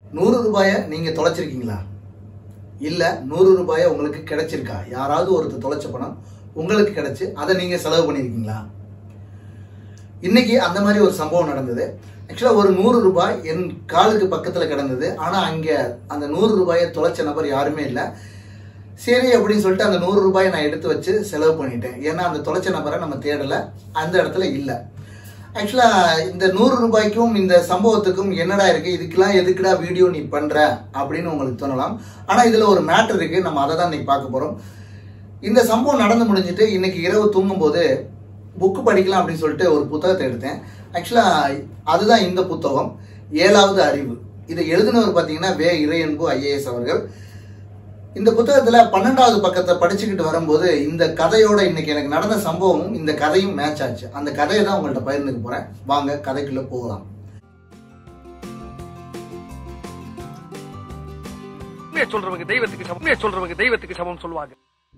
100 ரூபாயை நீங்க தொலைச்சிருக்கீங்களா? இல்ல 100 ரூபாயை உங்களுக்கு கிடைச்சிருக்கா? யாராவது ஒருத்தர் தொலைச்ச பணம் உங்களுக்கு கிடைச்சு அதை நீங்க செலவு பண்ணிருக்கீங்களா? இன்னைக்கு அந்த மாதிரி ஒரு சம்பவம் நடந்தது. ஆக்சுவலா ஒரு 100 ரூபாய் என் காலுக்கு பக்கத்துல கிடந்தது. ஆனா அங்க அந்த 100 ரூபாயை தொலைச்ச நபர் யாருமே இல்லை. சரி அப்படின்னு சொல்லிட்டு அந்த 100 ரூபாயை நான் எடுத்து வச்சு செலவு பண்ணிட்டேன். ஏன்னா அந்த தொலைச்ச நபரை நம்ம தேடல, அந்த இடத்துல இல்லை. ஆக்சுவலா இந்த 100 ரூபாய்க்கும் இந்த சம்பவத்துக்கும் என்னடா இருக்கு, இதுக்கெல்லாம் எதுக்குடா வீடியோ நீ பண்ற அப்படின்னு உங்களுக்கு தோணலாம். ஆனா இதுல ஒரு மேட்டர் இருக்கு, நம்ம அதை தான் இன்னைக்கு பார்க்க போறோம். இந்த சம்பவம் நடந்து முடிஞ்சிட்டு இன்னைக்கு இரவு தூங்கும் போது புக்கு படிக்கலாம் அப்படின்னு சொல்லிட்டு ஒரு புத்தகத்தை எடுத்தேன். ஆக்சுவலா அதுதான் இந்த புத்தகம், 7வது அறிவு. இதை எழுதினவர் பார்த்தீங்கன்னா வே இறையன்பு IAS அவர்கள். இந்த புத்தகத்துல 12வது பக்கத்தை படிச்சுக்கிட்டு வரும்போது இந்த கதையோட இன்னைக்கு எனக்கு நடந்த சம்பவமும் இந்த கதையும் மேட்ச் ஆச்சு. அந்த கதையை தான் உங்கள்கிட்ட பகிர்ந்துக்க போறேன். வாங்க கதைக்குள்ள போகலாம். சொல்றவங்க தெய்வத்துக்கு சமம் சொல்லுவாங்க.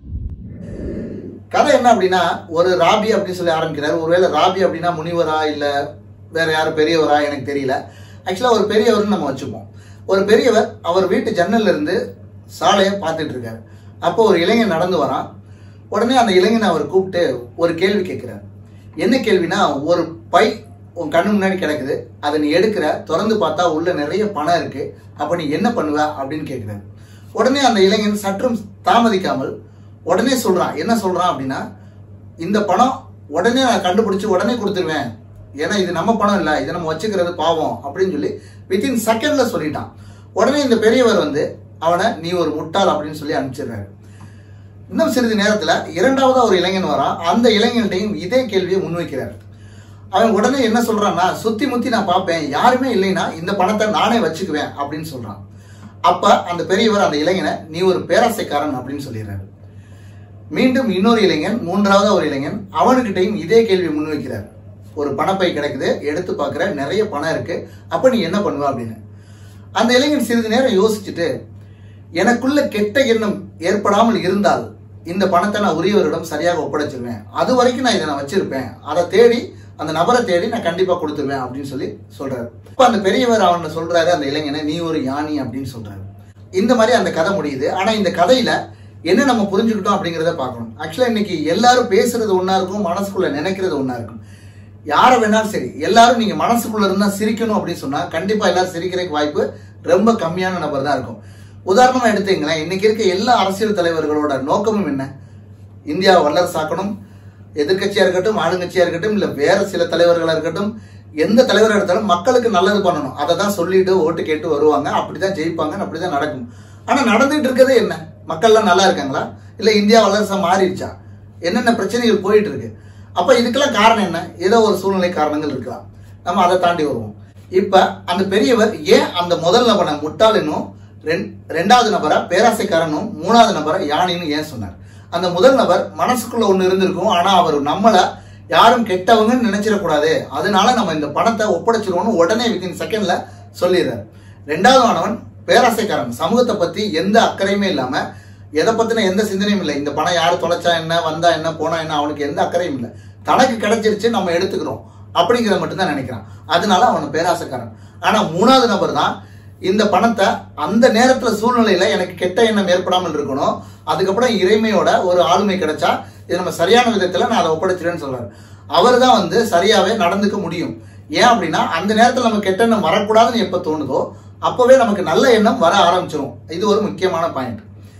கதை என்ன அப்படின்னா, ஒரு ராபி அப்படின்னு சொல்லி ஆரம்பிக்கிறார். ஒருவேளை ராபி அப்படின்னா முனிவரா இல்ல வேற யாரும் பெரியவரா எனக்கு தெரியல. ஆக்சுவலா ஒரு பெரியவர்னு நம்ம வச்சுப்போம். ஒரு பெரியவர் அவர் வீட்டு ஜன்னல்ல இருந்து சாலையை பார்த்துட்டு இருக்காரு. அப்போ ஒரு இளைஞன் நடந்து வரான். உடனே அந்த இளைஞனை அவர் கூப்பிட்டு ஒரு கேள்வி கேட்கிறார். என்ன கேள்வினா, ஒரு பை உன் கண்ணு முன்னாடி கிடக்குது, அதை நீ எடுக்கிற, திறந்து பார்த்தா உள்ள நிறைய பணம் இருக்கு, அப்ப நீ என்ன பண்ணுவ அப்படின்னு கேட்கிறார். உடனே அந்த இளைஞன் சற்றும் தாமதிக்காமல் உடனே சொல்றான். என்ன சொல்றான் அப்படின்னா, இந்த பணம் உடனே நான் கண்டுபிடிச்சு உடனே கொடுத்துருவேன், ஏன்னா இது நம்ம பணம் இல்லை, இதை நம்ம வச்சுக்கிறது பாவம் அப்படின்னு சொல்லி வித்தின் செகண்ட்ல சொல்லிட்டான். உடனே இந்த பெரியவர் வந்து அவனை நீ ஒரு முட்டாள் அப்படின்னு சொல்லி அனுப்பிச்சிடுறாரு. இன்னும் சிறிது நேரத்துல இரண்டாவதா ஒரு இளைஞன் வரான். அந்த இளைஞன்டையும் இதே கேள்வியை முன்வைக்கிறார். அவன் உடனே என்ன சொல்றான்னா, சுத்தி முத்தி நான் பார்ப்பேன், யாருமே இல்லைன்னா இந்த பணத்தை நானே வச்சுக்குவேன் அப்படின்னு சொல்றான். அப்ப அந்த பெரியவர் அந்த இளைஞனை நீ ஒரு பேராசைக்காரன் அப்படின்னு சொல்லிடுறாரு. மீண்டும் இன்னொரு இளைஞன், மூன்றாவதா ஒரு இளைஞன், அவனுக்கிட்டையும் இதே கேள்வி முன்வைக்கிறார். ஒரு பணப்பை கிடைக்குது, எடுத்து பார்க்குற, நிறைய பணம் இருக்கு, அப்ப நீ என்ன பண்ணுவ அப்படின்னு. அந்த இளைஞன் சிறிது நேரம் யோசிச்சுட்டு, எனக்குள்ள கெட்ட எண்ணம் ஏற்படாமல் இருந்தால் இந்த பணத்தை நான் உரியவரிடம் சரியாக ஒப்படைச்சிருவேன், அது வரைக்கும் நான் இதை நான் வச்சிருப்பேன், அதை தேடி அந்த நபரை தேடி நான் கண்டிப்பா கொடுத்துருவேன் அப்படின்னு சொல்லி சொல்றாரு. இப்ப அந்த பெரியவர் அவனை சொல்றாரு, அந்த இளைஞனை நீ ஒரு ஞானி அப்படின்னு சொல்றாரு. இந்த மாதிரி அந்த கதை முடியுது. ஆனா இந்த கதையில என்ன நம்ம புரிஞ்சுக்கிட்டோம் அப்படிங்கிறத பார்க்கணும். ஆக்சுவலா இன்னைக்கு எல்லாரும் பேசுறது ஒன்னா இருக்கும், மனசுக்குள்ள நினைக்கிறது ஒன்னா இருக்கும். யாரை வேணாலும் சரி, எல்லாரும் நீங்க மனசுக்குள்ள இருந்தா சிரிக்கணும் அப்படின்னு சொன்னா கண்டிப்பா எல்லாரும் சிரிக்கிறதுக்கு வாய்ப்பு ரொம்ப கம்மியான நபர் தான் இருக்கும். உதாரணமா எடுத்தீங்களேன், இன்னைக்கு இருக்க எல்லா அரசியல் தலைவர்களோட நோக்கமும் என்ன? இந்தியாவை வல்லரசாக்கணும். எதிர்கட்சியா இருக்கட்டும், ஆளுங்கட்சியா இருக்கட்டும், இல்ல வேற சில தலைவர்களா இருக்கட்டும், எந்த தலைவராக எடுத்தாலும் மக்களுக்கு நல்லது பண்ணணும், அதை தான் சொல்லிட்டு ஓட்டு கேட்டு வருவாங்க. அப்படிதான் ஜெயிப்பாங்க, அப்படிதான் நடக்கும். ஆனா நடந்துட்டு இருக்கிறதே என்ன? மக்கள்லாம் நல்லா இருக்காங்களா? இல்ல இந்தியா வல்லரசா மாறிடுச்சா? என்னென்ன பிரச்சனைகள் போயிட்டு இருக்கு? அப்ப இதுக்கெல்லாம் காரணம் என்ன? ஏதோ ஒரு சூழ்நிலை காரணங்கள் இருக்கலாம். நம்ம அதை தாண்டி வருவோம். இப்ப அந்த பெரியவர் ஏன் அந்த முதல் நபரை முட்டாளினும், ரெண்டாவது நபரை பேராசைக்காரனும், மூணாவது நபரை யானைன்னு ஏன் சொன்னார்? அந்த முதல் நபர் மனசுக்குள்ள ஒண்ணு இருந்திருக்கும், ஆனா அவர் நம்மள யாரும் கெட்டவங்கன்னு நினைச்சிடக்கூடாது, அதனால நம்ம இந்த பணத்தை ஒப்படைச்சிருவோம்னு உடனே வித்தின் செகண்ட்ல சொல்லிடுறாரு. ரெண்டாவது ஆனவன் பேராசைக்காரன், சமூகத்தை பத்தி எந்த அக்கறையுமே இல்லாம, எதை பத்தின எந்த சிந்தனையும் இல்லை, இந்த பணம் யாரு தொலைச்சா என்ன, வந்தா என்ன, போனா என்ன, அவனுக்கு எந்த அக்கறையும் இல்லை, தனக்கு கிடைச்சிருச்சு நம்ம எடுத்துக்கிறோம் அப்படிங்கிறத மட்டும்தான் நினைக்கிறான், அதனால அவன் பேராசைக்காரன். ஆனா மூணாவது நபர் தான் இந்த பணத்தை அந்த நேரத்துல சூழ்நிலையில எனக்கு கெட்ட எண்ணம் ஏற்படாமல் இருக்கணும், அதுக்கப்புறம் இறைமையோட ஒரு ஆளுமை கிடைச்சா இது நம்ம சரியான விதத்துல நான் அதை ஒப்படைச்சிருவேன்னு சொல்றாரு. அவர் தான் வந்து சரியாவே நடந்துக்க முடியும். ஏன் அப்படின்னா அந்த நேரத்துல நம்ம கெட்ட எண்ணம் வரக்கூடாதுன்னு எப்ப தோணுதோ அப்பவே நமக்கு நல்ல எண்ணம் வர ஆரம்பிச்சிடும். இது ஒரு முக்கியமான பாயிண்ட்.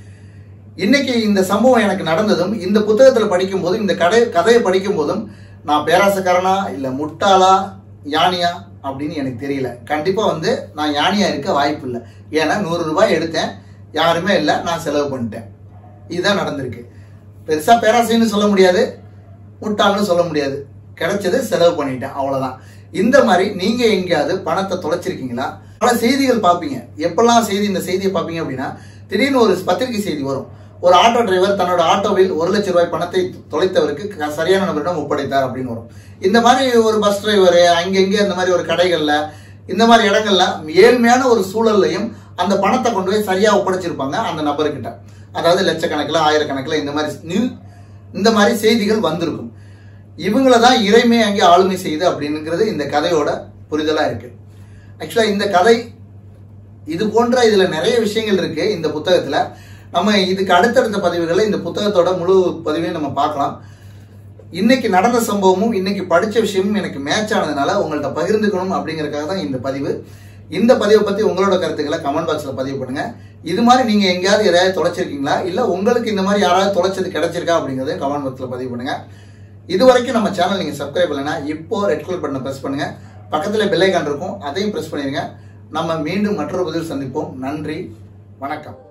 இன்னைக்கு இந்த சம்பவம் எனக்கு நடந்ததும், இந்த புத்தகத்துல படிக்கும் போதும், இந்த கதையை படிக்கும் போதும் நான் பேராசைக்காரனா இல்ல முட்டாளா ஞானியா அப்படின்னு எனக்கு தெரியல. கண்டிப்பா வந்து நான் ஞானியா இருக்க வாய்ப்பு இல்லை. ஏன்னா 100 ரூபாய் எடுத்தேன், யாருமே இல்லை, நான் செலவு பண்ணிட்டேன். இதுதான் நடந்திருக்கு. பெருசா பேராசைன்னு சொல்ல முடியாது, முட்டாள்னு சொல்ல முடியாது, கிடைச்சது செலவு பண்ணிட்டேன், அவ்வளவுதான். இந்த மாதிரி நீங்க எங்கேயாவது பணத்தை தொலைச்சிருக்கீங்களா? பல செய்திகள் பார்ப்பீங்க. எப்பெல்லாம் இந்த செய்தியை பார்ப்பீங்க அப்படின்னா, திடீர்னு ஒரு பத்திரிகை செய்தி வரும். ஒரு ஆட்டோ டிரைவர் தன்னோட ஆட்டோவில் 1 லட்சம் ரூபாய் பணத்தை தொலைத்தவருக்கு சரியான நபரிடம் ஒப்படைத்தார் அப்படின்னு வரும். இந்த மாதிரி ஒரு பஸ் டிரைவர் அங்கெங்கே இந்த மாதிரி ஒரு கடைகள்ல, இந்த மாதிரி இடங்கள்ல ஏழ்மையான ஒரு சூழல்லையும் அந்த பணத்தை கொண்டு போய் சரியா ஒப்படைச்சிருப்பாங்க அந்த நபர்கிட்ட. அதாவது லட்சக்கணக்கில், ஆயிரக்கணக்கில் இந்த மாதிரி செய்திகள் வந்திருக்கும். இவங்கள தான் இறைமை அங்கே ஆளுமை செய்து அப்படிங்கிறது இந்த கதையோட புரிதலா இருக்கு. ஆக்சுவலா இந்த கதை இது போன்ற இதுல நிறைய விஷயங்கள் இருக்கு இந்த புத்தகத்துல. நம்ம இதுக்கு அடுத்தடுத்த பதிவுகளை இந்த புத்தகத்தோட முழு பதிவையும் நம்ம பார்க்கலாம். இன்னைக்கு நடந்த சம்பவமும் இன்னைக்கு படிச்ச விஷயமும் எனக்கு மேட்ச் ஆனதுனால உங்கள்ட்ட பகிர்ந்துக்கணும் அப்படிங்கறதுக்காக தான் இந்த பதிவு. இந்த பதிவை பத்தி உங்களோட கருத்துக்களை கமெண்ட் பாக்ஸ்ல பதிவு பண்ணுங்க. இது மாதிரி நீங்க எங்கேயாவது எதையாவது தொலைச்சிருக்கீங்களா, இல்ல உங்களுக்கு இந்த மாதிரி யாராவது தொலைச்சது கிடைச்சிருக்கா அப்படிங்கறத கமெண்ட் பாக்ஸ்ல பதிவு பண்ணுங்க. இது வரைக்கும் நம்ம சேனல் நீங்க சப்ஸ்கிரைப் பண்ணலனா இப்போ ரெட் கலர் பட்டனை பிரஸ் பண்ணுங்க. பக்கத்துல பெல் ஐகான் இருக்கும், அதையும் பிரஸ் பண்ணிருங்க. நம்ம மீண்டும் மற்றொரு பதிவில் சந்திப்போம். நன்றி, வணக்கம்.